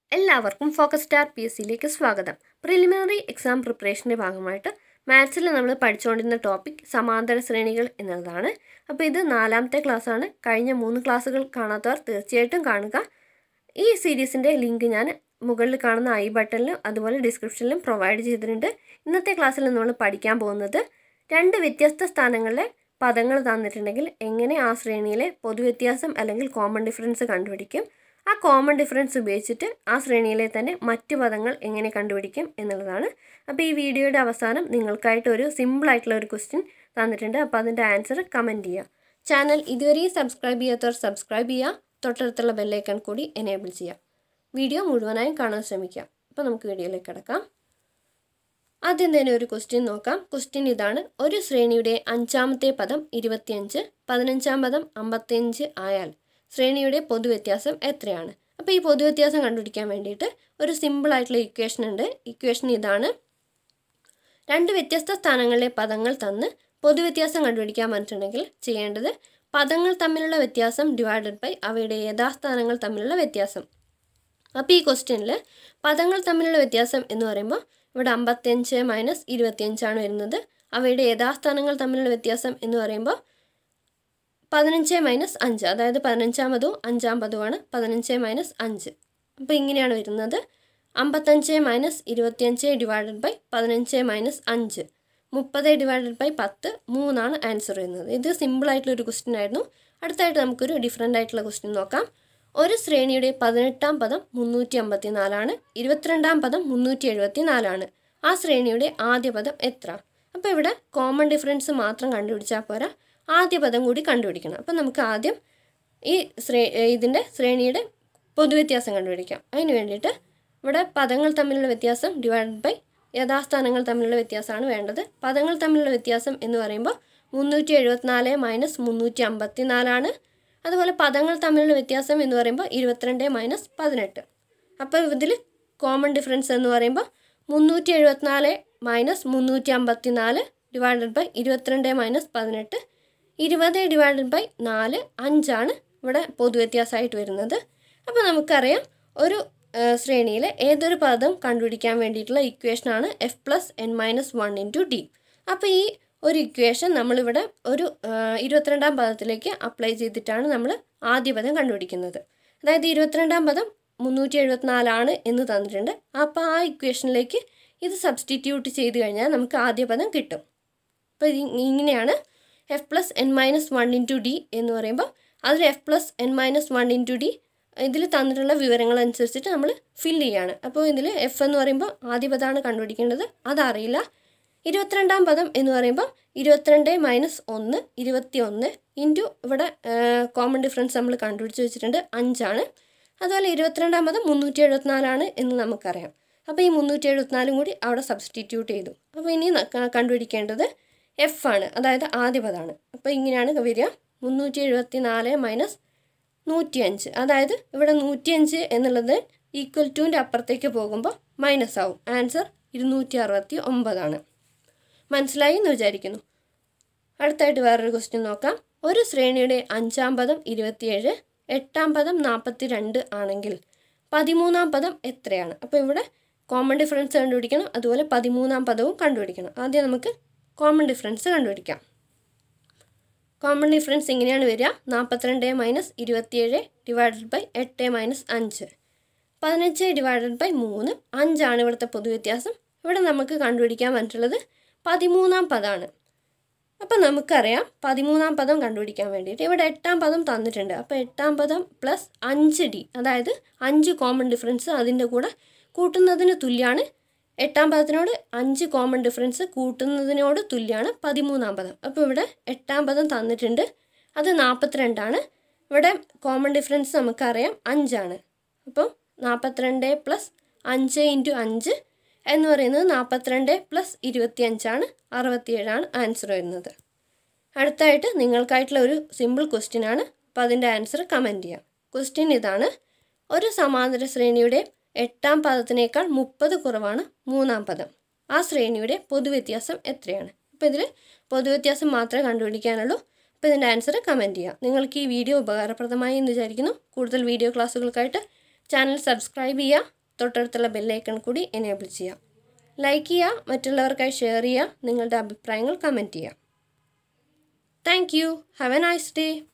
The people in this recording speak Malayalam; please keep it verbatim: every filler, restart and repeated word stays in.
എല്ലാവർക്കും ഫോക്കസ് സ്റ്റാർ പി എസ് സിയിലേക്ക് സ്വാഗതം. പ്രിലിമിനറി എക്സാം പ്രിപ്പറേഷൻ്റെ ഭാഗമായിട്ട് മാത്സിൽ നമ്മൾ പഠിച്ചുകൊണ്ടിരുന്ന ടോപ്പിക് സമാന്തര ശ്രേണികൾ എന്നുള്ളതാണ്. അപ്പോൾ ഇത് നാലാമത്തെ ക്ലാസ്സാണ്. കഴിഞ്ഞ മൂന്ന് ക്ലാസ്സുകൾ കാണാത്തവർ തീർച്ചയായിട്ടും കാണുക. ഈ സീരീസിൻ്റെ ലിങ്ക് ഞാൻ മുകളിൽ കാണുന്ന ഐ ബട്ടണിലും അതുപോലെ ഡിസ്ക്രിപ്ഷനിലും പ്രൊവൈഡ് ചെയ്തിട്ടുണ്ട്. ഇന്നത്തെ ക്ലാസ്സിൽ നമ്മൾ പഠിക്കാൻ പോകുന്നത് രണ്ട് വ്യത്യസ്ത സ്ഥാനങ്ങളിലെ പദങ്ങൾ തന്നിട്ടുണ്ടെങ്കിൽ എങ്ങനെ ആ ശ്രേണിയിലെ പൊതുവ്യത്യാസം അല്ലെങ്കിൽ കോമൺ ഡിഫറൻസ് കണ്ടുപിടിക്കും, ആ കോമൺ ഡിഫറൻസ് ഉപയോഗിച്ചിട്ട് ആ ശ്രേണിയിലെ തന്നെ മറ്റ് പദങ്ങൾ എങ്ങനെ കണ്ടുപിടിക്കും എന്നുള്ളതാണ്. അപ്പോൾ ഈ വീഡിയോയുടെ അവസാനം നിങ്ങൾക്കായിട്ട് ഒരു സിമ്പിളായിട്ടുള്ള ഒരു ക്വസ്റ്റ്യൻ തന്നിട്ടുണ്ട്. അപ്പോൾ അതിൻ്റെ ആൻസർ കമൻറ്റ് ചെയ്യുക. ചാനൽ ഇതുവരെയും സബ്സ്ക്രൈബ് ചെയ്യാത്തവർ സബ്സ്ക്രൈബ് ചെയ്യുക, തൊട്ടടുത്തുള്ള ബെല്ലൈക്കൺ കൂടി എനേബിൾ ചെയ്യുക. വീഡിയോ മുഴുവനായും കാണാൻ ശ്രമിക്കുക. അപ്പോൾ നമുക്ക് വീഡിയോയിലേക്ക് കിടക്കാം. ആദ്യം തന്നെ ഒരു ക്വസ്റ്റ്യൻ നോക്കാം. ക്വസ്റ്റ്യൻ ഇതാണ്: ഒരു ശ്രേണിയുടെ അഞ്ചാമത്തെ പദം ഇരുപത്തിയഞ്ച്, പതിനഞ്ചാം പദം അമ്പത്തിയഞ്ച് ആയാൽ ശ്രേണിയുടെ പൊതുവ്യത്യാസം എത്രയാണ്? അപ്പോൾ ഈ പൊതുവ്യത്യാസം കണ്ടുപിടിക്കാൻ വേണ്ടിയിട്ട് ഒരു സിമ്പിൾ ആയിട്ടുള്ള ഇക്വേഷൻ ഉണ്ട്. ഇക്വേഷൻ ഇതാണ്: രണ്ട് വ്യത്യസ്ത സ്ഥാനങ്ങളിലെ പദങ്ങൾ തന്ന് പൊതുവ്യത്യാസം കണ്ടുപിടിക്കാൻ പറഞ്ഞിട്ടുണ്ടെങ്കിൽ ചെയ്യേണ്ടത് പദങ്ങൾ തമ്മിലുള്ള വ്യത്യാസം ഡിവൈഡഡ് ബൈ അവയുടെ യഥാസ്ഥാനങ്ങൾ തമ്മിലുള്ള വ്യത്യാസം. അപ്പോൾ ഈ ക്വസ്റ്റ്യനിൽ പദങ്ങൾ തമ്മിലുള്ള വ്യത്യാസം എന്ന് പറയുമ്പോൾ ഇവിടെ അമ്പത്തിയഞ്ച് മൈനസ് ഇരുപത്തിയഞ്ചാണ് വരുന്നത്. അവയുടെ യഥാസ്ഥാനങ്ങൾ തമ്മിലുള്ള വ്യത്യാസം എന്ന് പറയുമ്പോൾ പതിനഞ്ച് മൈനസ് അഞ്ച്, അതായത് പതിനഞ്ചാം പദവും അഞ്ചാം പദവുമാണ്. പതിനഞ്ച് മൈനസ് അഞ്ച്, അപ്പോൾ ഇങ്ങനെയാണ് വരുന്നത്: അമ്പത്തഞ്ച് മൈനസ് ഇരുപത്തിയഞ്ച് ഡിവൈഡഡ് ബൈ പതിനഞ്ച് മൈനസ് അഞ്ച്, മുപ്പത് ഡിവൈഡഡ് ബൈ പത്ത്, മൂന്നാണ് ആൻസർ വരുന്നത്. ഇത് സിമ്പിളായിട്ടുള്ളൊരു ക്വസ്റ്റ്യൻ ആയിരുന്നു. അടുത്തായിട്ട് നമുക്കൊരു ഡിഫറെൻ്റ് ആയിട്ടുള്ള ക്വസ്റ്റ്യൻ നോക്കാം. ഒരു ശ്രേണിയുടെ പതിനെട്ടാം പദം മുന്നൂറ്റി അമ്പത്തി നാലാണ്, ഇരുപത്തിരണ്ടാം പദം മുന്നൂറ്റി എഴുപത്തി നാലാണ്. ആ ശ്രേണിയുടെ ആദ്യ പദം എത്ര? അപ്പോൾ ഇവിടെ കോമൺ ഡിഫറൻസ് മാത്രം കണ്ടുപിടിച്ചാൽ പോരാ, ആദ്യ പദം കൂടി കണ്ടുപിടിക്കണം. അപ്പോൾ നമുക്ക് ആദ്യം ഈ ശ്രേ ഇതിൻ്റെ ശ്രേണിയുടെ പൊതുവ്യത്യാസം കണ്ടുപിടിക്കാം. അതിന് വേണ്ടിയിട്ട് ഇവിടെ പദങ്ങൾ തമ്മിലുള്ള വ്യത്യാസം ഡിവൈഡഡ് ബൈ യഥാസ്ഥാനങ്ങൾ തമ്മിലുള്ള വ്യത്യാസമാണ് വേണ്ടത്. പദങ്ങൾ തമ്മിലുള്ള വ്യത്യാസം എന്ന് പറയുമ്പോൾ മുന്നൂറ്റി എഴുപത്തിനാല് മൈനസ് മുന്നൂറ്റി അമ്പത്തി നാലാണ്. അതുപോലെ പദങ്ങൾ തമ്മിലുള്ള വ്യത്യാസം എന്ന് പറയുമ്പോൾ ഇരുപത്തിരണ്ട് മൈനസ് പതിനെട്ട്. അപ്പോൾ ഇതിൽ കോമൺ ഡിഫറൻസ് എന്ന് പറയുമ്പോൾ മുന്നൂറ്റി എഴുപത്തിനാല് മൈനസ് മുന്നൂറ്റി അമ്പത്തി നാല് ഡിവൈഡഡ് ബൈ ഇരുപത്തിരണ്ട് മൈനസ് പതിനെട്ട്, ഇരുപത് ഡിവൈഡഡ് ബൈ നാല്, അഞ്ചാണ് ഇവിടെ പൊതുവ്യത്യാസമായിട്ട് വരുന്നത്. അപ്പോൾ നമുക്കറിയാം ഒരു ശ്രേണിയിൽ ഏതൊരു പദം കണ്ടുപിടിക്കാൻ വേണ്ടിയിട്ടുള്ള ഇക്വേഷനാണ് F plus N minus one into D. അപ്പോൾ ഈ ഒരു ഇക്വേഷൻ നമ്മളിവിടെ ഒരു ഇരുപത്തിരണ്ടാം പദത്തിലേക്ക് അപ്ലൈ ചെയ്തിട്ടാണ് നമ്മൾ ആദ്യ പദം കണ്ടുപിടിക്കുന്നത്. അതായത് ഇരുപത്തിരണ്ടാം പദം മുന്നൂറ്റി എഴുപത്തിനാലാണ് എന്ന് തന്നിട്ടുണ്ട്. അപ്പോൾ ആ ഇക്വേഷനിലേക്ക് ഇത് സബ്സ്റ്റിറ്റ്യൂട്ട് ചെയ്ത് കഴിഞ്ഞാൽ നമുക്ക് ആദ്യ പദം കിട്ടും. അപ്പോൾ ഇങ്ങനെയാണ് F plus N minus one into D എന്ന് പറയുമ്പോൾ അതിൽ F plus N minus one into D ഇതിൽ തന്നിട്ടുള്ള വിവരങ്ങളനുസരിച്ചിട്ട് നമ്മൾ ഫില്ല് ചെയ്യാണ്. അപ്പോൾ ഇതിൽ എഫ് എന്ന് പറയുമ്പോൾ ആദ്യ പദമാണ് കണ്ടുപിടിക്കേണ്ടത്, അതറിയില്ല. ഇരുപത്തിരണ്ടാം പദം എന്ന് പറയുമ്പോൾ ഇരുപത്തിരണ്ട് മൈനസ് ഒന്ന്, ഇരുപത്തി ഒന്ന് ഇൻറ്റു ഇവിടെ കോമൺ ഡിഫറൻസ് നമ്മൾ കണ്ടുപിടിച്ച് വെച്ചിട്ടുണ്ട്, അഞ്ചാണ്. അതുപോലെ ഇരുപത്തിരണ്ടാം പദം മുന്നൂറ്റി എഴുപത്തിനാലാണ് എന്ന് നമുക്കറിയാം. അപ്പോൾ ഈ മുന്നൂറ്റി എഴുപത്തിനാലും കൂടി അവിടെ സബ്സ്റ്റിറ്റ്യൂട്ട് ചെയ്തു. അപ്പോൾ ഇനി കണ്ടുപിടിക്കേണ്ടത് എഫ് ആണ്, അതായത് ആദ്യ പദമാണ്. അപ്പോൾ ഇങ്ങനെയാണ് വരിക: മുന്നൂറ്റി എഴുപത്തി നാല് മൈനസ് നൂറ്റി അഞ്ച്, അതായത് ഇവിടെ നൂറ്റിയഞ്ച് എന്നുള്ളത് ഈക്വൽ ടുവിൻ്റെ അപ്പുറത്തേക്ക് പോകുമ്പോൾ മൈനസ് ആവും. ആൻസർ ഇരുന്നൂറ്റി അറുപത്തി ഒമ്പതാണ്. മനസ്സിലായി എന്ന് വിചാരിക്കുന്നു. അടുത്തായിട്ട് വേറൊരു ക്വസ്റ്റ്യൻ നോക്കാം. ഒരു ശ്രേണിയുടെ അഞ്ചാം പദം ഇരുപത്തിയേഴ്, എട്ടാം പദം നാൽപ്പത്തി രണ്ട് ആണെങ്കിൽ പതിമൂന്നാം പദം എത്രയാണ്? അപ്പോൾ ഇവിടെ കോമൺ ഡിഫറൻസ് കണ്ടുപിടിക്കണം, അതുപോലെ പതിമൂന്നാം പദവും കണ്ടുപിടിക്കണം. ആദ്യം നമുക്ക് കോമൺ ഡിഫറൻസ് കണ്ടുപിടിക്കാം. കോമൺ ഡിഫറൻസ് ഇങ്ങനെയാണ് വരിക: നാൽപ്പത്തിരണ്ട് മൈനസ് ഇരുപത്തിയേഴ് ഡിവൈഡഡ് ബൈ എട്ട് മൈനസ് അഞ്ച്, പതിനഞ്ച് ഡിവൈഡഡ് ബൈ മൂന്ന്, അഞ്ചാണ് ഇവിടുത്തെ പൊതുവ്യത്യാസം. ഇവിടെ നമുക്ക് കണ്ടുപിടിക്കാൻ പറ്റുള്ളത് പതിമൂന്നാം പദമാണ്. അപ്പോൾ നമുക്കറിയാം പതിമൂന്നാം പദം കണ്ടുപിടിക്കാൻ വേണ്ടിയിട്ട് ഇവിടെ എട്ടാം പദം തന്നിട്ടുണ്ട്. അപ്പോൾ എട്ടാം പദം പ്ലസ് അഞ്ച് ഡി, അതായത് അഞ്ച് കോമൺ ഡിഫറൻസ് അതിൻ്റെ കൂടെ കൂട്ടുന്നതിന് തുല്യമാണ്. എട്ടാം പദത്തിനോട് അഞ്ച് കോമൺ ഡിഫറൻസ് കൂട്ടുന്നതിനോട് തുല്യമാണ് പതിമൂന്നാം പദം. അപ്പോൾ ഇവിടെ എട്ടാം പദം തന്നിട്ടുണ്ട്, അത് നാൽപ്പത്തിരണ്ടാണ്. ഇവിടെ കോമൺ ഡിഫറൻസ് നമുക്കറിയാം അഞ്ചാണ്. അപ്പോൾ നാൽപ്പത്തിരണ്ട് പ്ലസ് അഞ്ച് ഇൻറ്റു അഞ്ച് എന്ന് പറയുന്നത് നാൽപ്പത്തിരണ്ട് പ്ലസ് ഇരുപത്തി അഞ്ചാണ്, അറുപത്തിയേഴാണ് ആൻസർ വരുന്നത്. അടുത്തായിട്ട് നിങ്ങൾക്കായിട്ടുള്ള ഒരു സിമ്പിൾ ക്വസ്റ്റ്യൻ ആണ്. അപ്പോൾ അതിൻ്റെ ആൻസർ കമൻറ്റ് ചെയ്യാം. ക്വസ്റ്റ്യൻ ഇതാണ്: ഒരു സമാന്തര ശ്രേണിയുടെ എട്ടാം പദത്തിനേക്കാൾ മുപ്പത് കുറവാണ് മൂന്നാം പദം. ആ ശ്രേണിയുടെ പൊതുവ്യത്യാസം എത്രയാണ്? അപ്പോൾ ഇതിൽ പൊതുവ്യത്യാസം മാത്രമേ കണ്ടുപിടിക്കാനുള്ളൂ. അപ്പോൾ ഇതിൻ്റെ ആൻസർ കമൻറ്റ് ചെയ്യുക. നിങ്ങൾക്ക് ഈ വീഡിയോ ഉപകാരപ്രദമായി എന്ന് വിചാരിക്കുന്നു. കൂടുതൽ വീഡിയോ ക്ലാസ്സുകൾക്കായിട്ട് ചാനൽ സബ്സ്ക്രൈബ് ചെയ്യുക, തൊട്ടടുത്തുള്ള ബെല്ലൈക്കൺ കൂടി എനേബിൾ ചെയ്യുക. ലൈക്ക് ചെയ്യുക, മറ്റുള്ളവർക്കായി ഷെയർ ചെയ്യുക, നിങ്ങളുടെ അഭിപ്രായങ്ങൾ കമൻറ്റ് ചെയ്യുക. Thank you. Have a nice day.